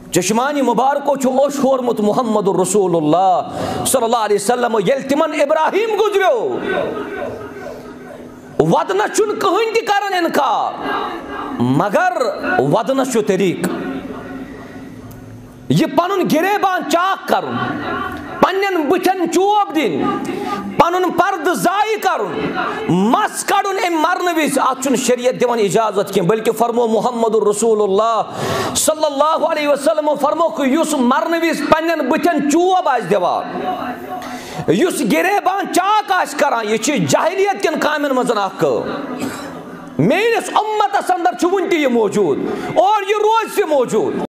चश्मानी मुबारको ओश होरमुत मुहम्मदुर रसूलुल्लाह सल्लल्लाहु अलैहि वसल्लम येल तिमन इब्राहिम गुजरो वदनस चुन कहीं ति करन इनकार मगर वदनस चु तरीक ये पनुन गिरेबान चाक करुन पन्न बुथन चोब दिन पनुन पर्द जाय करुन मस कड़ुन एम मरन विज अत शरीयत दिवान इजाजत की बल्कि फरमो मुहम्मदुर रसूलुल्लाह सल्लल्लाहु अलैहि वसल्लम फरमो युस मरन विज पन्न बुथन चोब आस दिवान युस गिरेबान चाक आस करान ये जाहिलियत किन कामन मज मेस उम्मतस अंदर वुन मौजूद और ये रोज से मौजूद।